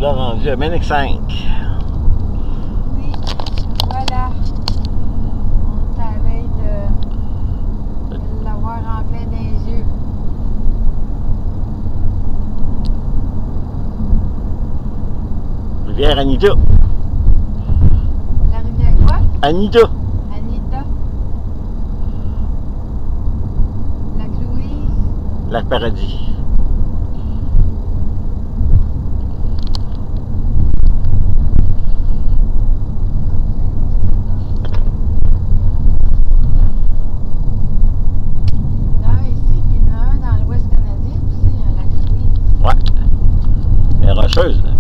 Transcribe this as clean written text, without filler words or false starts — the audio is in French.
là rendu à Ménic 5. Oui, voilà. On est à la veille de l'avoir en plein dans les yeux. Rivière Anita. La rivière quoi? Anita. Anita. Lac Louise. Lac Paradis. Rocheuse.